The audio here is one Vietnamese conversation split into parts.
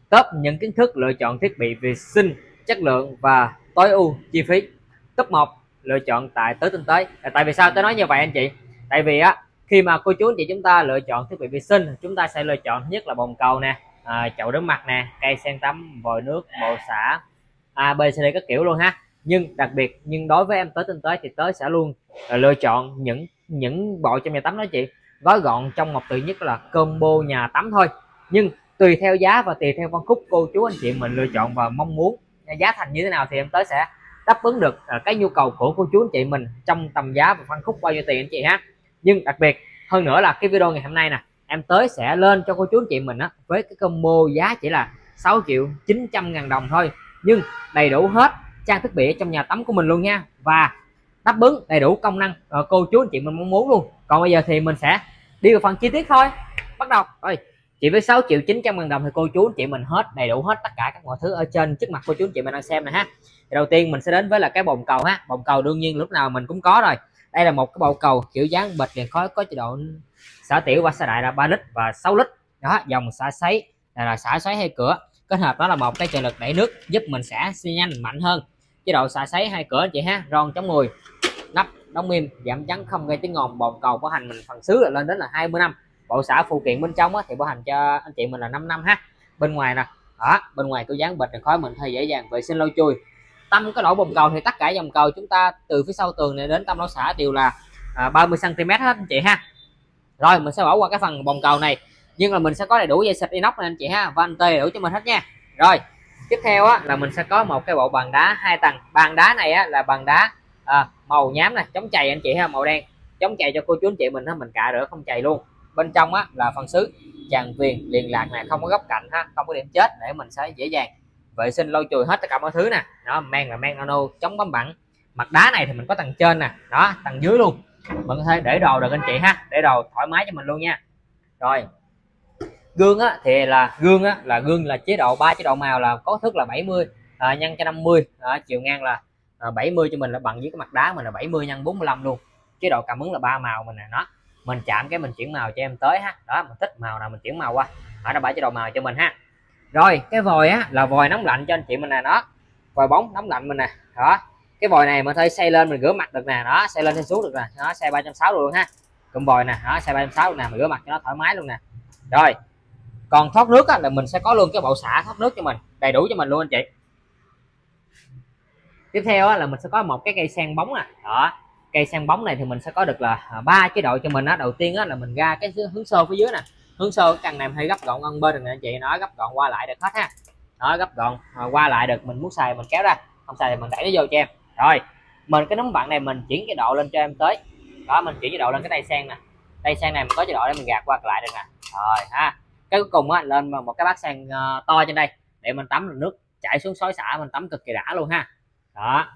Top những kiến thức lựa chọn thiết bị vệ sinh chất lượng và tối ưu chi phí. Top 1 lựa chọn tại Tới Tinh Tế. Tại vì sao tôi nói như vậy anh chị? Tại vì á, khi mà cô chú anh chị chúng ta lựa chọn thiết bị vệ sinh, chúng ta sẽ lựa chọn thứ nhất là bồn cầu nè, chậu rửa mặt nè, cây sen tắm, vòi nước, bộ xả, ABCD các kiểu luôn ha. Nhưng đối với em Tới Tinh Tế thì Tới sẽ luôn lựa chọn những bộ trong nhà tắm đó chị, gói gọn trong một tự nhất là combo nhà tắm thôi. Nhưng tùy theo giá và tùy theo phân khúc cô chú anh chị mình lựa chọn và mong muốn giá thành như thế nào thì em Tới sẽ đáp ứng được cái nhu cầu của cô chú anh chị mình trong tầm giá và phân khúc bao nhiêu tiền anh chị ha. Nhưng đặc biệt hơn nữa là cái video ngày hôm nay nè, em Tới sẽ lên cho cô chú anh chị mình á với cái combo giá chỉ là 6.900.000 đồng thôi, nhưng đầy đủ hết trang thiết bị trong nhà tắm của mình luôn nha, và đáp ứng đầy đủ công năng cô chú anh chị mình mong muốn luôn. Còn bây giờ thì mình sẽ đi vào phần chi tiết thôi. Bắt đầu rồi. Chỉ với 6.900.000 đồng thì cô chú anh chị mình hết đầy đủ hết tất cả các mọi thứ ở trên trước mặt cô chú anh chị mình đang xem này ha. Thì đầu tiên mình sẽ đến với là cái bồn cầu ha. Bồn cầu đương nhiên lúc nào mình cũng có rồi. Đây là một cái bồn cầu kiểu dáng bệt đèn khói, có chế độ xả tiểu và xả đại là 3 lít và 6 lít đó, dòng xả sấy là xả xoáy hay cửa, kết hợp đó là một cái trợ lực đẩy nước giúp mình xả xi nhanh mạnh hơn. Chế độ xả sấy hay cửa anh chị ha. Ron chống mùi, nắp đóng im giảm chắn không gây tiếng ồn. Bồn cầu bảo hành mình phần xứ là lên đến là 20 năm. Bộ xả phụ kiện bên trong á, thì bảo hành cho anh chị mình là 5 năm ha. Bên ngoài nè đó, bên ngoài kiểu dáng bệt đèn khói mình hơi dễ dàng vệ sinh lau chùi. Tâm cái lỗ bồn cầu thì tất cả dòng cầu chúng ta từ phía sau tường này đến tâm lỗ xả đều là 30 cm hết anh chị ha. Rồi mình sẽ bỏ qua cái phần bồn cầu này, nhưng mà mình sẽ có đầy đủ dây xịt inox này anh chị ha, van tê đầy đủ cho mình hết nha. Rồi tiếp theo á, là mình sẽ có một cái bộ bàn đá 2 tầng. Bàn đá này á, là bàn đá màu nhám này, chống chày anh chị ha, màu đen chống chày cho cô chú anh chị mình á, mình cạ rửa không chày luôn. Bên trong á, là phần xứ tràn viền liền lạc này, không có góc cạnh ha, không có điểm chết để mình sẽ dễ dàng vệ sinh lau chùi hết tất cả mọi thứ nè. Đó, men là men nano chống bám bẩn. Mặt đá này thì mình có tầng trên nè, đó tầng dưới luôn, mình có thể để đồ được anh chị ha, để đồ thoải mái cho mình luôn nha. Rồi gương á, thì là gương là chế độ 3 chế độ màu, là có thước là 70 nhân cho 50, chiều ngang là 70 cho mình là bằng với cái mặt đá mình là 70 nhân 45 luôn. Chế độ cảm ứng là 3 màu mình nè, nó mình chạm cái mình chuyển màu cho em Tới ha. Đó, mình thích màu nào mình chuyển màu qua, nó 7 chế độ màu cho mình ha. Rồi cái vòi á, là vòi nóng lạnh cho anh chị mình nè, đó vòi bóng nóng lạnh mình nè. Đó, cái vòi này mình thấy xây lên mình rửa mặt được nè, đó xây lên xây xuống được nè, nó xây 360 luôn ha. Cụm vòi nè, đó xây 360 nè, mình rửa mặt cho nó thoải mái luôn nè. Rồi còn thoát nước á, là mình sẽ có luôn cái bộ xả thoát nước cho mình đầy đủ cho mình luôn anh chị. Tiếp theo á, là mình sẽ có một cái cây sen bóng nè. Đó, cây sen bóng này thì mình sẽ có được là 3 chế độ cho mình á. Đầu tiên á, là mình ra cái hướng xô phía dưới nè, hướng xô cái căn này hơi gấp gọn hơn bên này anh chị, nó gấp gọn qua lại được hết ha. Nó gấp gọn qua lại được, mình muốn xài mình kéo ra, không xài thì mình đẩy nó vô cho em. Rồi mình cái nấm bạn này mình chuyển cái độ lên cho em Tới. Đó, mình chuyển cái độ lên cái tay sen nè, tay sen này mình có chế độ để mình gạt qua lại được nè. Rồi ha, cái cuối cùng á, lên một cái bát sen to trên đây để mình tắm, nước chảy xuống xối xả mình tắm cực kỳ đã luôn ha. Đó.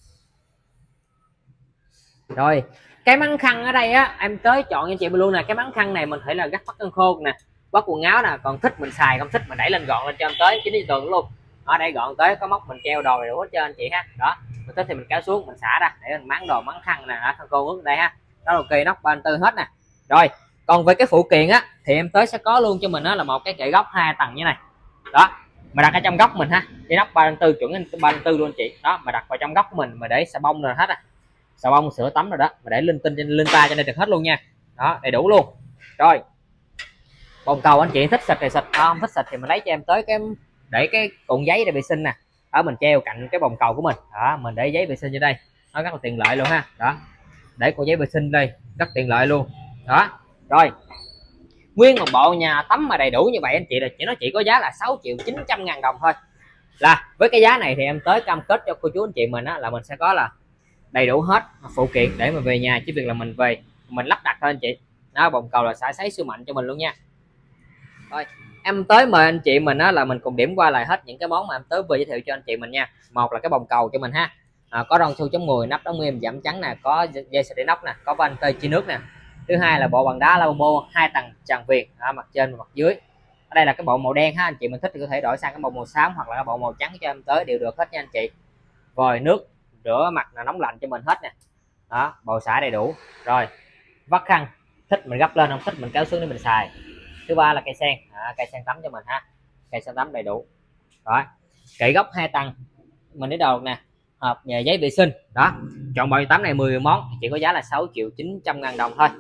Rồi cái mắng khăn ở đây á, em Tới chọn cho chị mình luôn nè. Cái mắng khăn này mình thể là gắt bắt khăn khô nè, bắt quần áo nè, còn thích mình xài, không thích mình đẩy lên gọn lên cho em Tới chính tường luôn. Ở đây gọn Tới có móc mình treo đồ đủ hết cho anh chị ha. Đó, mình thích thì mình kéo xuống mình xả ra để mình mắng đồ mắng khăn nè, khăn khô nước đây ha. Đó, ok, nóc ban tư hết nè. Rồi còn về cái phụ kiện á, thì em Tới sẽ có luôn cho mình đó là một cái kệ góc 2 tầng như này. Đó, mà đặt ở trong góc mình ha, cái nóc 3/4 chuẩn 3/4 luôn chị. Đó, mà đặt vào trong góc của mình mà để xà bông rồi hết á, xà bông sữa tắm rồi đó, mà để linh tinh trên linh ta cho nên được hết luôn nha. Đó, đầy đủ luôn. Rồi bồn cầu anh chị thích xịt thì xịt, không thích xịt thì mình lấy cho em Tới cái để cái cuộn giấy để vệ sinh nè, ở mình treo cạnh cái bồn cầu của mình. Đó, mình để giấy vệ sinh trên đây, nó rất là tiện lợi luôn ha. Đó, để cuộn giấy vệ sinh đây rất tiện lợi luôn. Đó. Rồi nguyên một bộ nhà tắm mà đầy đủ như vậy anh chị, là chỉ có giá là 6.900.000 đồng thôi. Là với cái giá này thì em Tới cam kết cho cô chú anh chị mình á, là mình sẽ có là đầy đủ hết phụ kiện để mà về nhà, chỉ việc là mình về mình lắp đặt thôi anh chị. Đó, bồn cầu là xả sấy siêu mạnh cho mình luôn nha. Rồi em Tới mời anh chị mình á, là mình cùng điểm qua lại hết những cái món mà em Tới vừa giới thiệu cho anh chị mình nha. Một là cái bồn cầu cho mình ha, có ron su chống mùi, nắp đóng im giảm trắng nè, có dây xịt inox nè, có van tê chi nước nè. Thứ hai là bộ bàn đá lavabo 2 tầng tràn viền, mặt trên và mặt dưới. Ở đây là cái bộ màu đen ha, anh chị mình thích thì có thể đổi sang cái bộ màu xám hoặc là cái bộ màu trắng cho em Tới đều được hết nha anh chị. Vòi nước rửa mặt là nóng lạnh cho mình hết nè. Đó, bộ xả đầy đủ. Rồi vắt khăn, thích mình gấp lên, không thích mình kéo xuống để mình xài. Thứ ba là cây sen, cây sen tắm cho mình ha. cây xăng tắm đầy đủ đó, kệ gốc 2 tầng mình để đầu nè, hộp nhà giấy vệ sinh đó. Chọn bộ tắm này 10 món chỉ có giá là 6.900.000 đồng thôi,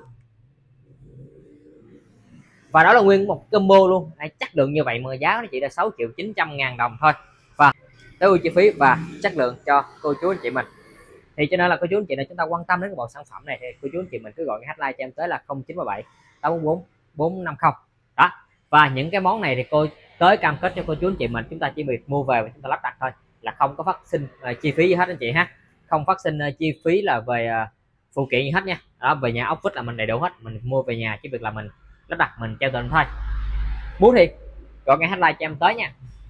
và đó là nguyên một combo luôn. Chất lượng như vậy mà giá nó chỉ là 6.900.000 đồng thôi, và tối ưu chi phí và chất lượng cho cô chú anh chị mình. Thì cho nên là cô chú anh chị này chúng ta quan tâm đến cái bộ sản phẩm này thì cô chú anh chị mình cứ gọi cái hotline cho em tới là 0937 844 450 đó. Và những cái món này thì cô tới cam kết cho cô chú anh chị mình chúng ta chỉ việc mua về và chúng ta lắp đặt thôi, là không có phát sinh chi phí gì hết anh chị ha, không phát sinh chi phí là về phụ kiện gì hết nha. Đó, về nhà ốc vít là mình đầy đủ hết, mình mua về nhà chỉ việc là mình lắp đặt mình treo tường thôi. Muốn thì gọi ngay hotline cho em tới nha.